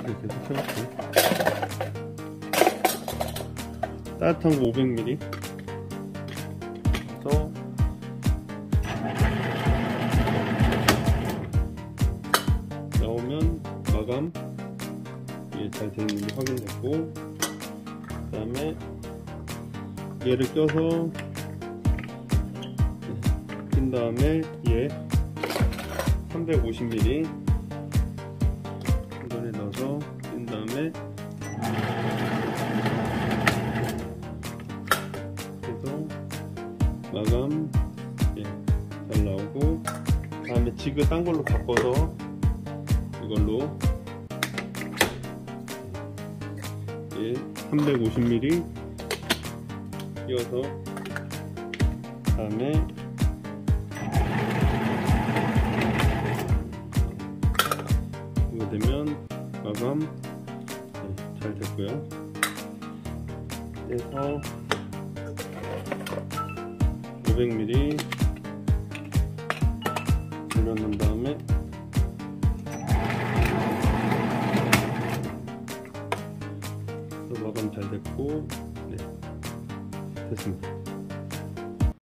이렇게 세팅할게요. 따뜻한 거 500ml 그래서 나오면 마감 이게 잘 되는지 확인됐고, 그 다음에 얘를 껴서 낀 다음에 얘 350ml 이거를 넣어서 낀 다음에 그래서 마감 잘 나오고, 다음에 지그 딴 걸로 바꿔서 이걸로 350ml 끼워서 다음에 이거 되면 마감 잘 됐고요. 그래서 500ml 돌려놓은 다음에 마감 잘 됐고, 네, 됐습니다.